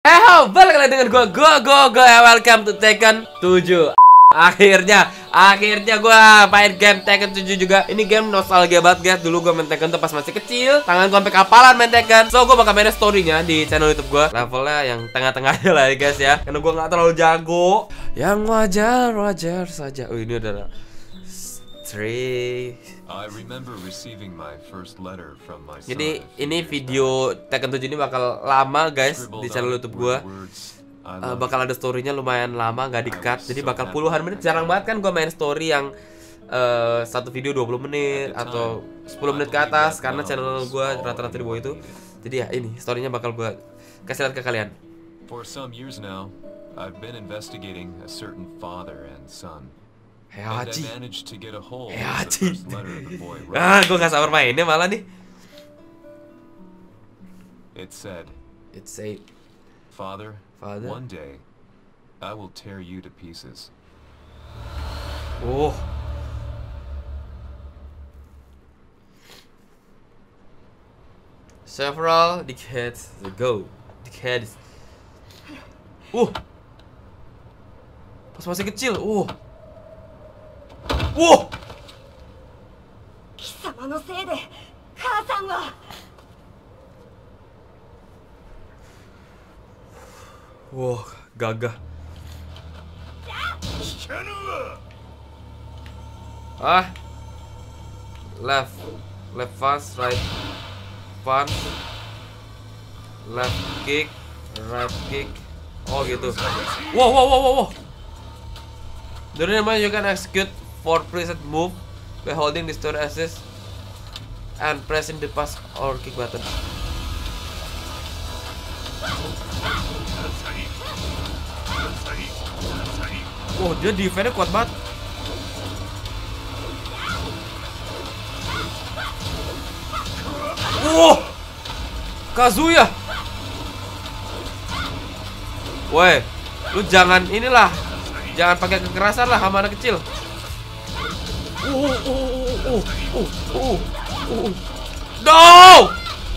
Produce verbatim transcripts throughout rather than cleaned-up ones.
Heho, balik lagi dengan gue, gue, gue, gue, welcome to Tekken tujuh. Akhirnya, akhirnya gue main game Tekken tujuh juga. Ini game nostalgia banget guys. Dulu gue main Tekken tuh pas masih kecil, tangan gue sampai kapalan main Tekken. So gue bakal main story-nya di channel YouTube gue. Levelnya yang tengah-tengahnya lah ya guys ya. Karena gue nggak terlalu jago. Yang wajar, wajar saja. Oh ini udah three. I remember receiving my first letter from my son. Jadi ini video Tekken tujuh ini bakal lama guys di channel YouTube gue. Uh, bakal ada story-nya lumayan lama, nggak di-cut. Jadi bakal puluhan menit. Jarang banget kan gue main story yang uh, satu video dua puluh menit atau sepuluh menit ke atas, karena channel gue rata-rata di bawah itu. Jadi ya ini story-nya bakal gue kasih lihat ke kalian. For some years now, I've been investigating a certain father and son. Hehachi. Hehachi. Ah, gue gak sabar mainnya malah nih. It said, It said, Father, Father, one day I will tear you to pieces. Oh. Several decades ago. Decades. Uh. Pas masih kecil. Uh. Wow. Wow, gagah. Ah. Left, left fast, right punch, left kick, right kick. Oh gitu. Wow, wow, wow, wow, wow. During the match you can execute four preset move by holding the store assist and pressing the pass or kick button. Oh, dia defense-nya kuat banget. Wow, Kazuya. Woi, lu jangan inilah, jangan pakai kekerasan lah sama anak kecil. Uh, uh, uh, uh, uh, uh, uh. No!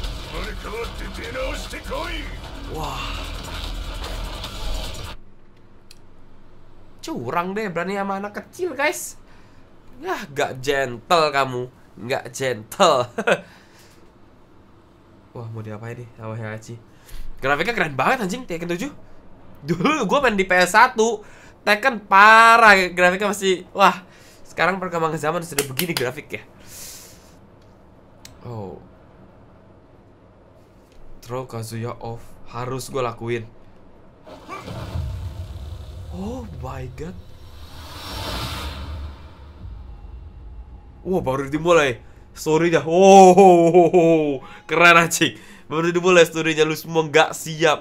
Wah. Curang deh, berani sama anak kecil, guys. Yah, gak gentle kamu. Gak gentle. Wah, mau diapain nih sama Hehachi? Grafiknya keren banget anjing, Tekken tujuh. Dulu gue main di P S satu, Tekken parah, grafiknya masih, wah. Sekarang perkembangan zaman sudah begini grafik ya. Oh. Throw Kazuya off. Harus gue lakuin. Oh my god. Wah, baru dimulai story-nya. Oh, keren anjing. Baru dimulai story-nya, lu semua nggak siap.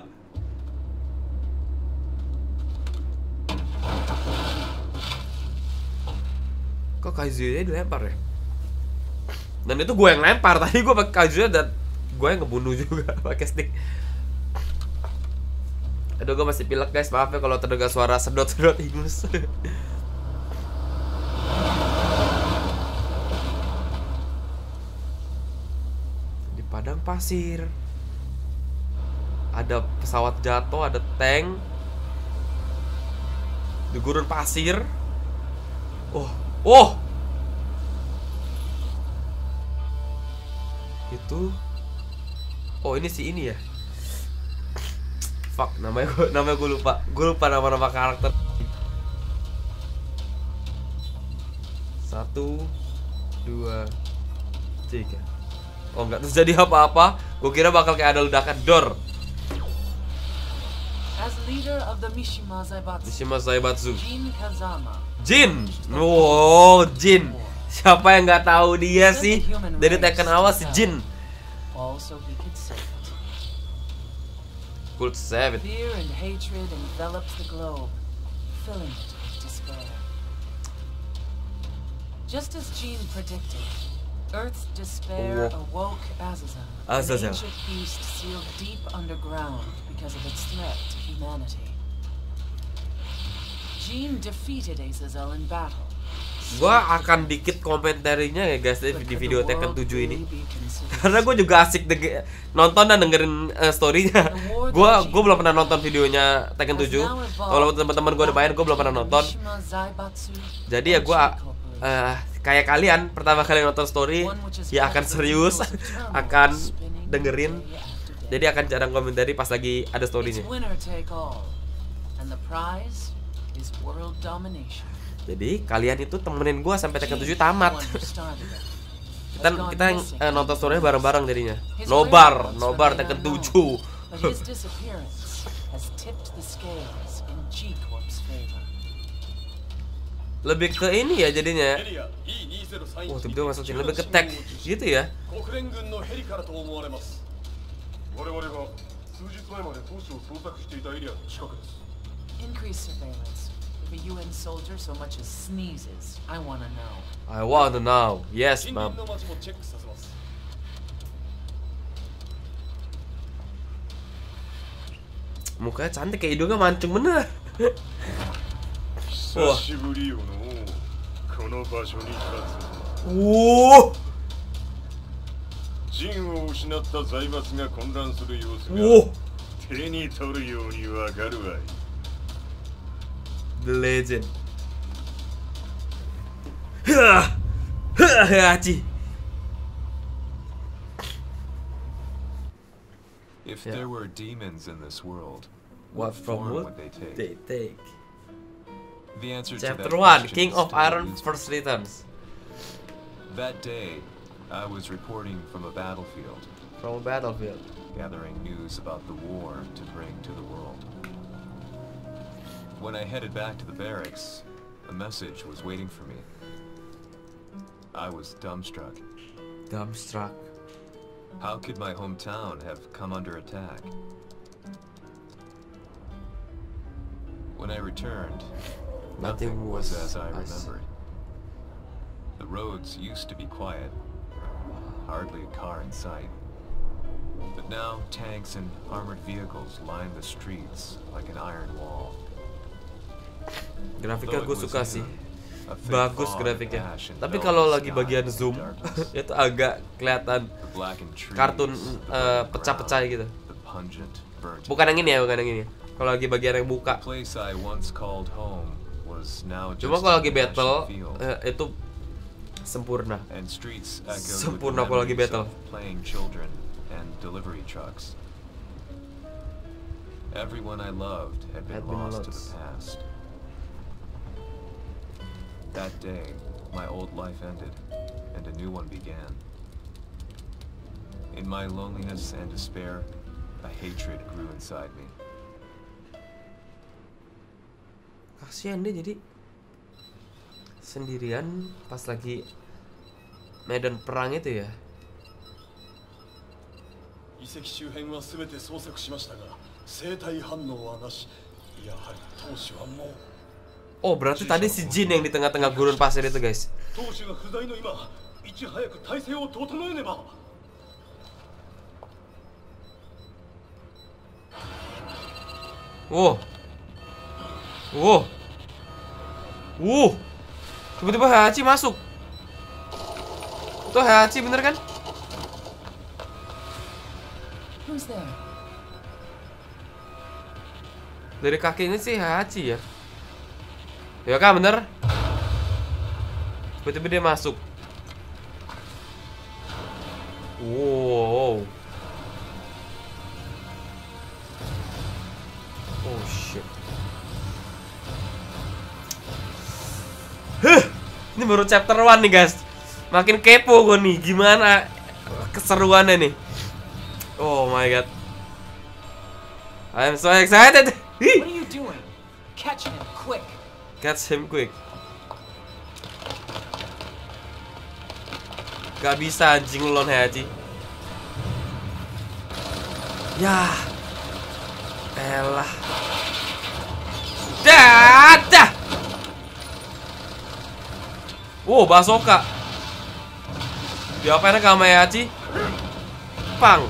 Kok Kazuya dilempar ya? Dan itu gue yang lempar. Tadi gue pakai Kazuya dan gue yang ngebunuh juga pakai stick. Aduh, gue masih pilek guys. Maaf ya kalau terdengar suara sedot-sedot ingus. Di padang pasir ada pesawat jatuh, ada tank. Di gurun pasir. Oh. Oh, itu, oh ini si ini ya. Fuck, namanya gue, namanya gue lupa, gue lupa nama-nama karakter. Satu, dua, tiga. Oh nggak terjadi apa-apa. Gue kira bakal kayak ada ledakan door. As leader of the Mishima Zaibatsu, Mishima Zaibatsu. Jin Kazama. Jin, wow, Jin. Siapa yang nggak tahu dia sih? Dari Tekken awal si Jin. Also he could save it. Could save it. Fear and hatred envelops the globe, filling it with despair. Just as Jin predicted, Earth's despair Oh. awoke Azazel, Azazel. an ancient beast sealed deep underground because of its threat to humanity. Jin defeated Azazel in battle. Gua akan dikit komentarinya ya guys di video Tekken tujuh ini. Karena gue juga asik nonton dan dengerin uh, story-nya. Gua gua belum pernah nonton videonya Tekken tujuh. Kalau teman-teman gua udah main, gua belum pernah nonton. Jadi ya gua uh, kayak kalian pertama kali nonton story ya akan serius, akan dengerin. Jadi akan jarang komentari pas lagi ada storynya. Jadi kalian itu temenin gua sampai Tekken tujuh tamat. kita kita uh, nonton storynya bareng-bareng jadinya. Nobar, nobar Tekken tujuh. Lebih ke ini ya jadinya. Oh, tiba-tiba masukin lebih ke tag gitu ya. Increase surveillance. If a U N soldier so much as sneezes, I wanna know. I want to know. Yes, ma'am. Mukanya cantik, kayak hidungnya mancung bener. Wah. Wuh. Wuh. The legend. Hah. Hah, If Yeah. there were demons in this world, What what from form what would they take? they take? The answer to Chapter that one, question King is of still Iron elusive. first returns. That day, I was reporting from a battlefield, From a battlefield. gathering news about the war to bring to the world. When I headed back to the barracks, a message was waiting for me. I was dumbstruck. Dumbstruck. How could my hometown have come under attack? When I returned, Nothing nothing was was as I as- remembered. The roads used to be quiet, hardly a car in sight. But now tanks and armored vehicles line the streets like an iron wall. Grafiknya Though gue it was suka sih. noon, a thick Bagus fog of grafiknya. ash Tapi enveloped kalau the lagi sky bagian in zoom darkness. itu agak kelihatan The blackened trees, kartun the eh, burned pecah-pecah ground, gitu. the pungent, burnt Bukan yang ini ya, bukan yang ini. Kalau lagi bagian yang buka. The place I once called home was now just Cuma kalau lagi an ashen battle field, eh, itu sempurna. and streets echoed with the Sempurna kalau lagi memories battle. of playing children and delivery trucks. Everyone I loved had been, Had been lost to the lost. past. That day, my old life ended, and a new one began. In my loneliness and despair, a hatred grew inside me. Kasihan dia jadi sendirian pas lagi medan perang itu ya. 遺跡周辺は全て捜索しましたが生体反応はなしやはり当主はもう Oh, berarti tadi si Jin yang di tengah-tengah gurun pasir itu, guys. 当主が不在の今いち早く体制を整えねば Wow. Wow. Wow. Tiba-tiba Hachi masuk. Itu Hachi bener kan? Who's there? Dari kakinya sih Hachi ya. Ya kan bener? Tiba-tiba dia masuk. Wow. Oh shit. Huh. Ini baru chapter one nih guys. Makin kepo gue nih. Gimana keseruannya nih. Oh my god. I'm so excited. What are you doing? Catch him, quick! Catch him quick. Gak bisa anjing lu lawan Hachi. Ya. Elah. Dadah. Wow, basoka. Diapain ke sama Hachi? Pang.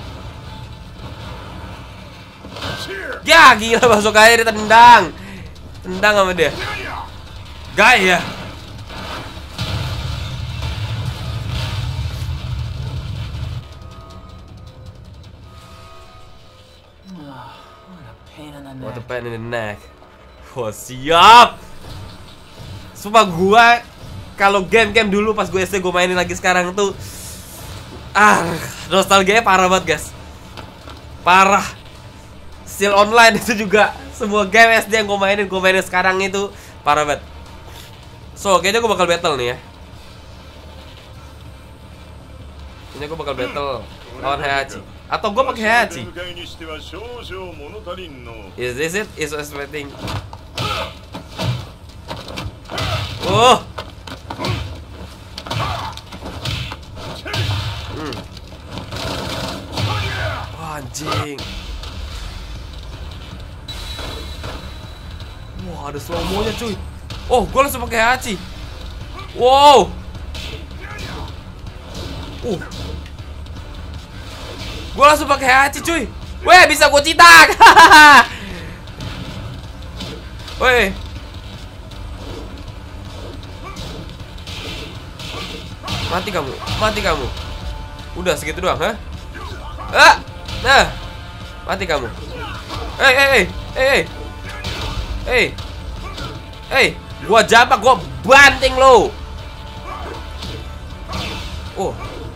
Ya, gila basokanya ditendang. Tendang sama dia. Gaya. neck. the pain in the neck. Wah, siap. Sumpah gua kalau game-game dulu pas gue S D gue mainin lagi sekarang tuh ah, nostalgia parah banget, guys. Parah. Still online itu juga semua game S D yang gue mainin gue mainin sekarang itu parah banget. So, kayaknya gue bakal battle nih ya. Kayaknya gue bakal battle lawan Heihachi. Atau gue pakai Heihachi. Is this it? Is expecting. Oh. Hmm. Wah, anjing. Wah, ada slow mo-nya cuy. Oh, gue langsung pakai Heihachi. Wow. Uh. Gue langsung pakai Heihachi cuy. Weh, bisa gue citak. Weh. Mati kamu, mati kamu. Udah segitu doang, ha? Ah, nah, mati kamu. Hei, hei, hei, hei, hei, hei, gua jambak, gua banting lo. Oh,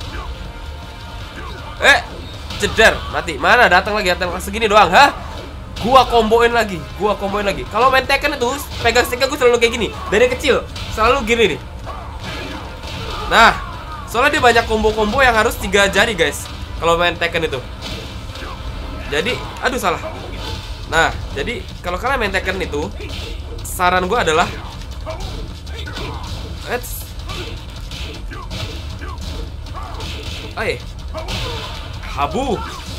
eh, ceder, mati. Mana? Datang lagi, datang segini doang, ha? Gua komboin lagi, gua komboin lagi. Kalau main Tekken itu pegang sticknya gua selalu kayak gini. Dari kecil selalu gini nih. Nah, soalnya dia banyak combo-combo yang harus tiga jari, guys. Kalau main Tekken itu. Jadi, aduh salah. Nah, jadi kalau kalian main Tekken itu, saran gua adalah Let's Ayo. Habu.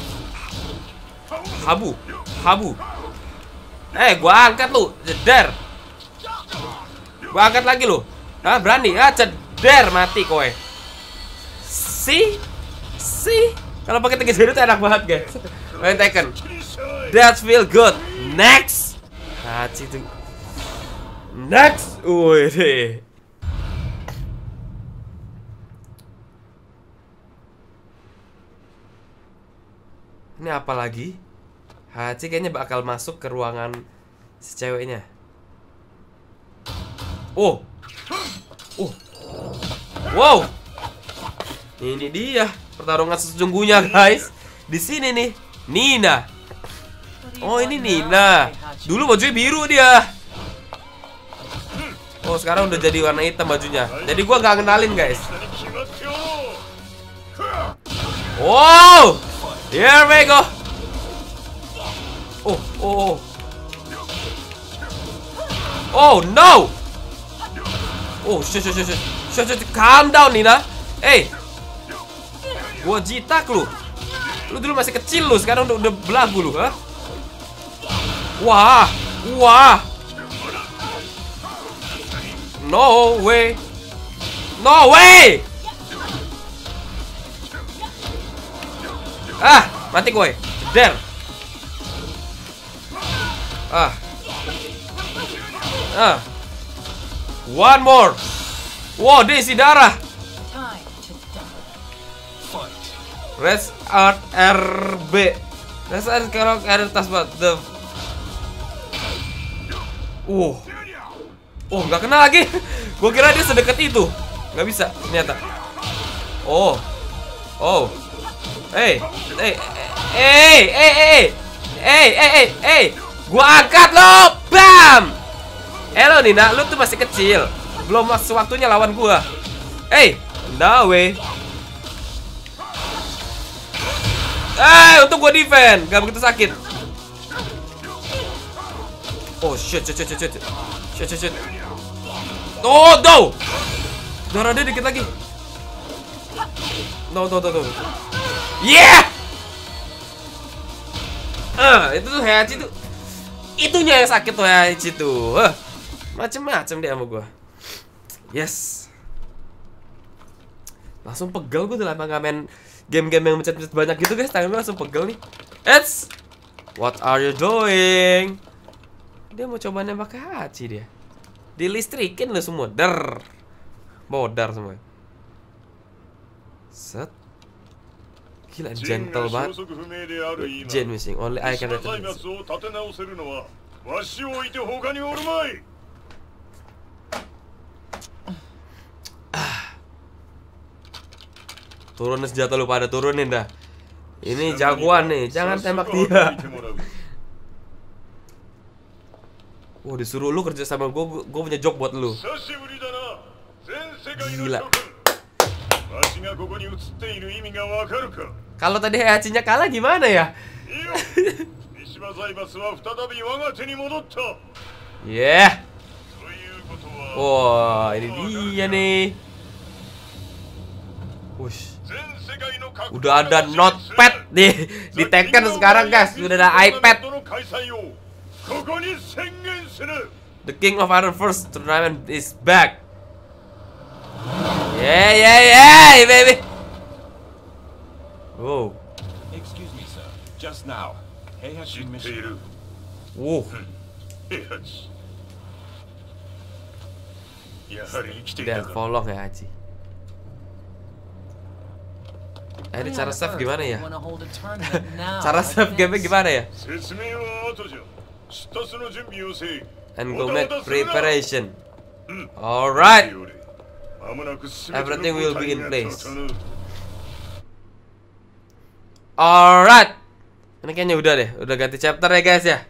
Habu. Habu. Eh, gua angkat lu, jeder. Gua angkat lagi lu. Ah, berani? Ah, ceder, mati kowe. Si, si. Kalau pakai Tekken Zero itu enak banget, guys. Main Tekken. That feel good. Next. Ah, itu. Next. Wih. Ini apa lagi? Hachi kayaknya bakal masuk ke ruangan si ceweknya. Oh. Oh. Wow. Ini dia pertarungan sesungguhnya, guys. Di sini nih, Nina. Oh, ini Nina. Dulu bajunya biru dia. Oh, sekarang udah jadi warna hitam bajunya. Jadi gua nggak kenalin, guys. Wow. Here we go. Oh, oh, oh. Oh no. Oh, shit, shit, shit, shit, shit, calm down, Nina. Eh, gua jitak lu. Lu dulu masih kecil lu, sekarang udah, udah belagu lu, ha? Wah, wah. No way. No way. Ah, mati gue. Der. Ah. Ah. One more. Wow, dia isi darah. Rest Art R B. Rest Art kalau ada tas buat the. Uh. Oh, nggak kena lagi. Gue kira dia sedekat itu. Nggak bisa, ternyata. Oh. Oh. Hey, hey, hey, hey, hey, hey, hey, hey, hey, gua angkat lo, bam. Hello Nina, lu tuh masih kecil, belum masuk waktunya lawan gua. Hey, no way. Eh, untuk gua defend, gak begitu sakit. Oh shit, shit, shit, shit, shit, shit, shit, shit. Oh, no. Darah dia dikit lagi. No, no, no, no. Yeah. Ah, uh, itu tuh Heihachi tuh. Itunya yang sakit tuh Heihachi tuh. Uh, macem-macem dia sama gua. Yes. Langsung pegel gua tuh lama nggak main game-game yang mencet-mencet banyak gitu, guys. Tangan gua langsung pegel nih. Eits. What are you doing? Dia mau coba nembak Heihachi dia. Dilistrikin lo semua. Der. Bodar semua. Set. Gila, gentle banget. Jane missing. Only I can return this. Turunin senjata lu pada, turunin dah. Ini jagoan nih, jangan tembak dia. Wah, disuruh lu kerja sama gue, gue punya job buat lu. Gila. Kalau tadi Heihachinya kalah gimana ya? Yeah. Wah, ini dia nih. Wush. Udah ada notepad di di Tekken sekarang, guys. Udah ada iPad. The King of Iron Force tournament is back. Yeah, yeah, yeah, baby. Wow. Excuse me, sir. Just now, Heihachi mission. Wow. Dan follow Heihachi. Eh, ini cara save gimana ya? Cara save game gimana ya? And go make preparation. Alright. Everything will be in place. Alright. Ini kayaknya udah deh, udah ganti chapter ya guys ya.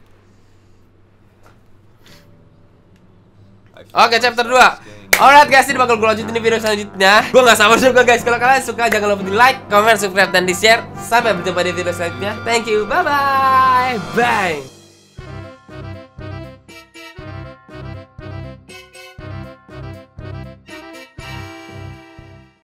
Oke, chapter dua. Alright guys, ini bakal gue lanjutin di video selanjutnya. Gue gak sabar juga guys. Kalau kalian suka jangan lupa di like, comment, subscribe, dan di share. Sampai berjumpa di video selanjutnya. Thank you, bye bye. Bye.